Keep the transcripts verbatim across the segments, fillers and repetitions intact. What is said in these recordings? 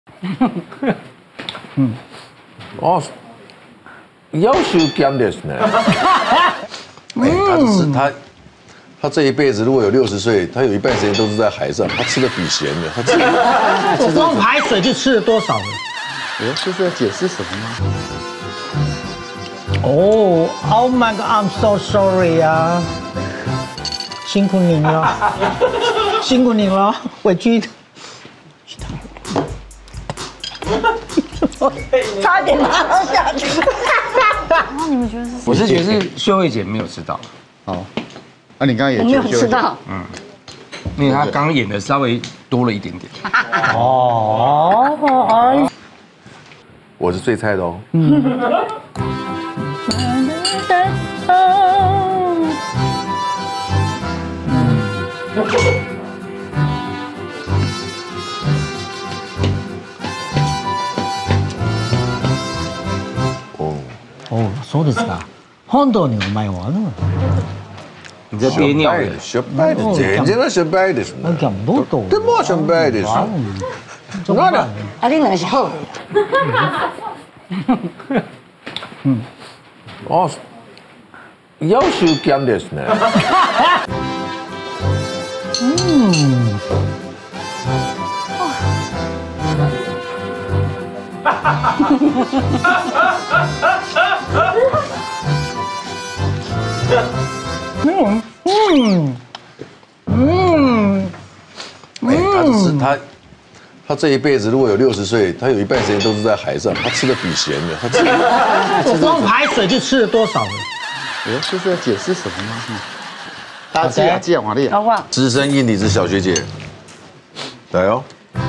嗯，哦，要求减ですね。 哎，他是他，他这一辈子如果有六十岁，他有一半时间都是在海上，他吃的比咸的。他吃我光排水就吃了多少了？ 哎，这是在解释什么吗？ 哦 ，Oh my God，I'm so sorry 啊，辛苦您了，辛苦您了，委屈。 差点拿到下去。 那你们觉得是？ 我是觉得是秀慧姐没有吃到。 哦，那你刚刚也我没有吃到。 嗯，因为她刚刚演的稍微多了一点点。 哦，哎， 我是最菜的哦。嗯。 哦，そうですか。本当にうまいわね。 你在憋尿的？ 失敗です。全然失敗ですね。 讲不懂。 でも失敗です。 那的。 啊，你两个是好的。 嗯。哦，要求減ですね。 嗯。嗯嗯嗯， 哎，他是他，他这一辈子如果有六十岁，他有一半时间都是在海上，他吃的比咸的。他吃我光排水就吃了多少了？ 哎，这是在解释什么吗？大家记啊记啊，华丽。 好不好？ 资深硬底子小学姐，来哦。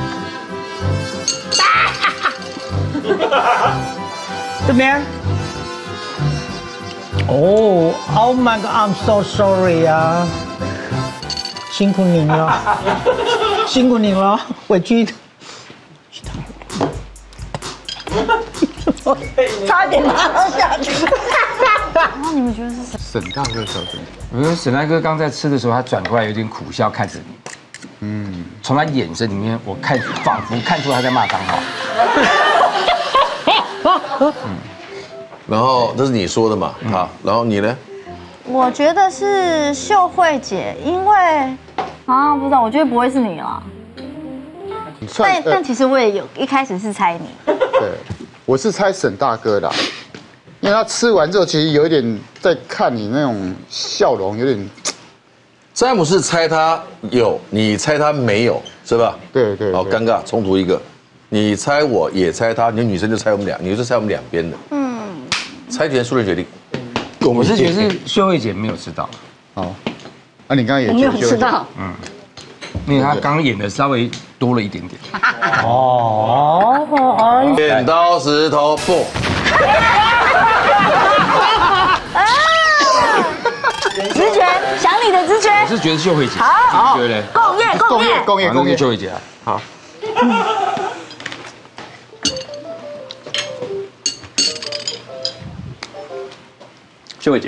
这边。哦 ，Oh my God，I'm so sorry 啊，辛苦您了，辛苦您了，委屈。 差点拿到下去。 那你们觉得是谁？ 沈大哥小姐， 我觉得沈大哥刚在吃的时候，他转过来有点苦笑看着你。嗯，从他眼神里面，我看仿佛看出他在骂脏话。 嗯，然后这是你说的嘛？好，然后你呢？ 我觉得是秀慧姐，因为啊，不知道，我觉得不会是你啦。但但其实我也有一开始是猜你。 对，我是猜沈大哥的，因为他吃完之后，其实有一点在看你那种笑容，有点。 詹姆斯猜他有，你猜他没有，是吧？ 对对。 好，尴尬，冲突一个。你猜我也猜他，你女生就猜我们俩，你就猜我们两边的。嗯。猜拳输人决定。 我是觉得是秀慧姐没有吃到。 哦。那你刚刚也我没有吃到。 嗯。因为她刚刚演的稍微多了一点点。 哦，哎。 剪刀石头布。 直觉，想你的直觉。 我是觉得秀慧姐。 好。 对不对？ 共业，共业， 共业， 共业，秀慧姐啊。 好。 秀慧姐。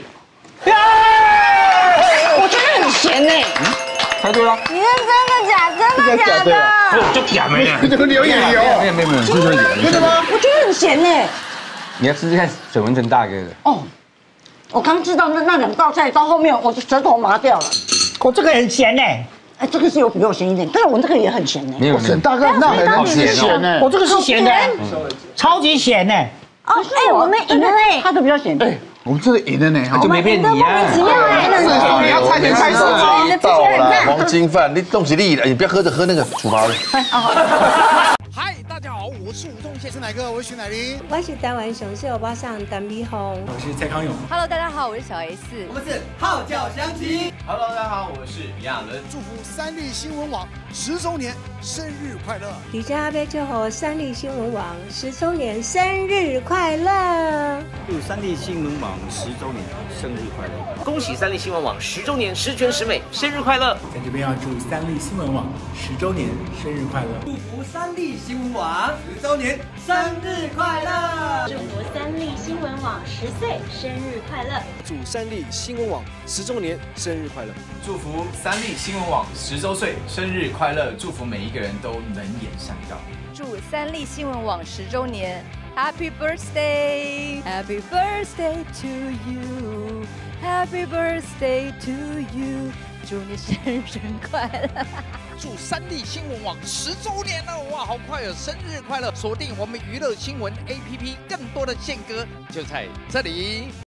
我觉得很咸呢。 猜对了。 你是真的假？真的假的？ 我就假没了。 这个留言有。 没有没有没有，是秀慧姐。 真的吗？ 我觉得很咸呢。 你要试试看沈文成大哥的。 哦，我刚知道那那两道菜到后面，我的舌头麻掉了。 我这个很咸呢。 哎，这个是有比我咸一点，但是我这个也很咸呢。 没有没有。 沈大哥那很咸呢。 我这个是咸的，超级咸呢。 哦，哎，我们赢了嘞，他的比较咸。 哎，我们这个赢了呢， 就没变你啊。 只要哎， 你要猜拳猜输你的直觉很赞。 黄金饭，你东西你，你不要喝着喝那个处罚的。 嗨，大家好，我是吴宗宪，是哪个？我是徐乃麟， 我是台湾熊市欧巴桑陈美红， 我是蔡康永。 Hello， 大家好，我是小 S， 我们是号角响起。 Hello， 大家好，我是李亚伦。 祝福三立新闻网十周年生日快乐！ 李家杯祝福三立新闻网十周年生日快乐！ 祝三立新闻网十周年生日快乐！恭喜三立新闻网十周年十全十美，生日快乐！ 在这边要祝三立新闻网十周年生日快乐！祝福三立新闻网十周年生日快乐！ 祝福三立新闻网十岁生日快乐！ 祝三立新闻网十周年生日快乐！ 祝福三立新闻网十周岁生日快乐！祝福每一个人都能言善道。 祝三立新闻网十周年 Happy Birthday Happy Birthday to you Happy Birthday to you 祝你生日快乐！ 祝三立新闻网十周年了，哇，好快哦！生日快乐！锁定我们娱乐新闻 A P P， 更多的宪歌就在这里。